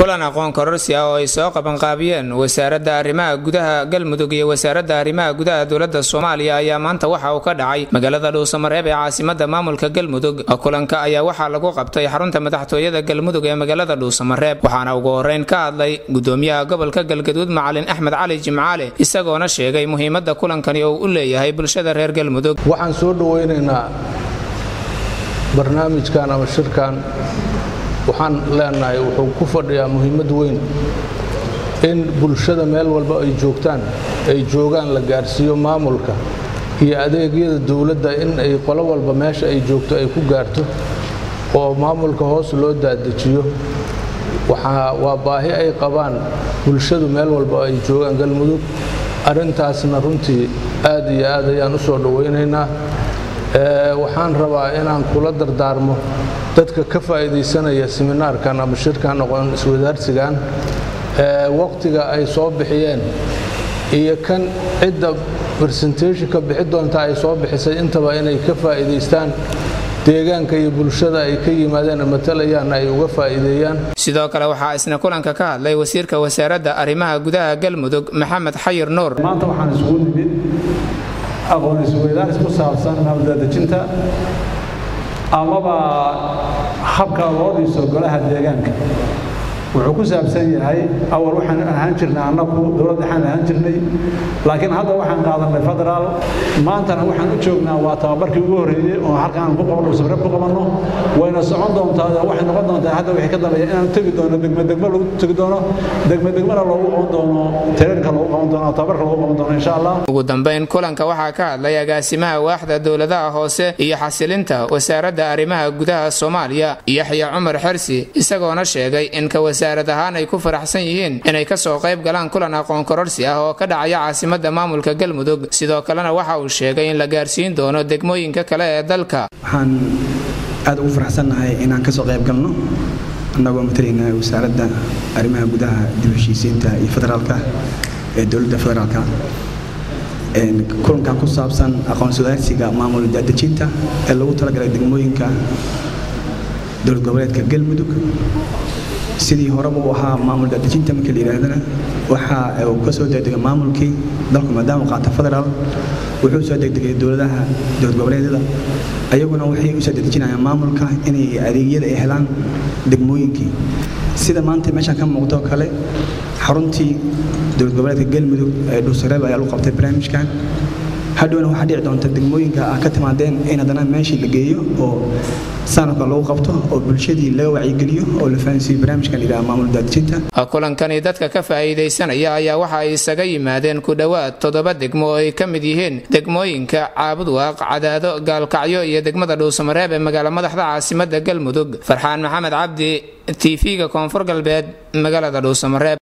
kulan aqoon kororsi ah oo ay soo qaban qaabiyeen wasaaradda arrimaha gudaha Galmudug iyo wasaaradda arrimaha gudaha dawladda Soomaaliya ayaa maanta waxa uu ka dhacay magaalada Dhuusamareeb ee caasimadda maamulka Galmudug. Kulanka ayaa waxa lagu qabtay xarunta madaxtooyada Galmudug ee magaalada Dhuusamareeb waxaana ugu horeyn ka hadlay gudoomiyaha gobolka Galgaduud Macalin Axmed Cali Jimcaale isagoona sheegay muhiimadda kulankani oo u leeyahay bulshada reer Galmudug. waxaan soo dhaweynaynaa barnaamijkan ama shirkan waxaan leenahay wuxuu ku fadhiyaa muhiimad weyn in bulshada meel walba ay joogaan la gaarsiiyo maamulka iyo adeegyada dawladda in ay qolo walba meesha ay joogto ay ku gaarto oo maamulka hoos loo daadajiyo waa baahi ay qabaan bulshadu meel walba ay joogaan Galmudug arintaasna runtii aad iyo aad ayaan u soo dhaweynaynaa waxaan rabaa inaan kula dardaarmo dadka ka faa'iideysanaya seminaarkan ama shirkan aqoon iswadaarsigan waqtiga ay soo bixiyeen iyo kan cidda presentation ka bixi doonta ay soo bixisay intaba inay ka faa'iideystaan deegaanka iyo bulshada ay ka yimaadeen matalayaan ay uga faa'iideeyaan. sidoo kale waxaa isna kulanka ka hadlay wasiirka wasaaradda arrimaha gudaha Galmudug Maxamed Xayir Nuur. maanta waxaan isugu nimid aqoon isweydaarsi ku saabsan nabadgelyada amaba habka loo dhiso golaha deegaanka wuxuu ku saabsan yahay awal waxaan ahaan jirnay annagu dawladda waxaan ahaan jirnay laakiin hadda waxaan qaadanay federaal maantana waxaan u joognaa waa tababarkii ugu horeeyay oo halkaan ku qabanno sabab ku qabanno wayna socon doontaa waxay noqon doontaa hadda wixii ka dambeeya inaan tagi doono degmo lagu tagi doono degmana loogu qaban doono tareerka loogu qaban doono tababarka loogu qaban doono insha Allah. ugu dambeyn kulanka waxaa ka hadlay agaasimaha waaxda dawladaha hoose iyo xasilinta wasaaradda arrimaha gudaha Soomaaliya Yaxya Cumar Xirsi isagoona sheegay in ka wasaaradahan ay ku faraxsan yihiin inay ka soo qayb galaan kulan aqoon kororsi ah oo ka dhacaya caasimadda maamulka Galmudug sidoo kalena waxa uu sheegay in la gaarsiin doono degmooyinka kale ee dalka. waxaan aad ugu faraxsanahay inaan ka soo qayb galno annagoo matalina wasaaradda arrimaha gudaha dib u heshiisiinta iyo federaalka ee dawladda federaalka kulankan ku saabsan aqoon iswadaarsiga maamul daadejinta ee lagu talagalay degmooyinka dowlad goboleedka Galmudug sidii horeba uu ahaa maamul daadejinta marka la yiraahdana waxa uu ka soo degdegay maamulkii dalka maadaama qaata federaal wuxuu soo degdegay dowladaha dowlad goboleedyada ayaguna waxay u soo dejinayaan maamulka inay adeegyada ay helaan degmooyinkii sida maanta meesha ka muuqdo kale xaruntii dowlad goboleedka Galmudug ee Dhuusamareeb ayaa lagu qabtay barnaamijkan hadhoona waxa dhici doonta degmooyinka ka timaadeen in hadana meeshii la geeyo oo sanadka lagu qabto oo bulshadii laga wacyigeliyo oo la fahansiiyo barnaamijkan ila maamul daadejinta. kulankani dadka ka faa'iideysanaya ayaa waxa ay isaga yimaadeen ku dhawaad 7 degmo oo ay ka mid yihiin degmooyinka Caabudwaaq, Cadaado, Gaalkacyo iyo degmada Dhuusamareeb ee magaalada madaxda caasimadda Galmudug. Farxaan Maxamed Cabdi TV-ga Koonfur Galbeed magaalada Dhuusamareeb.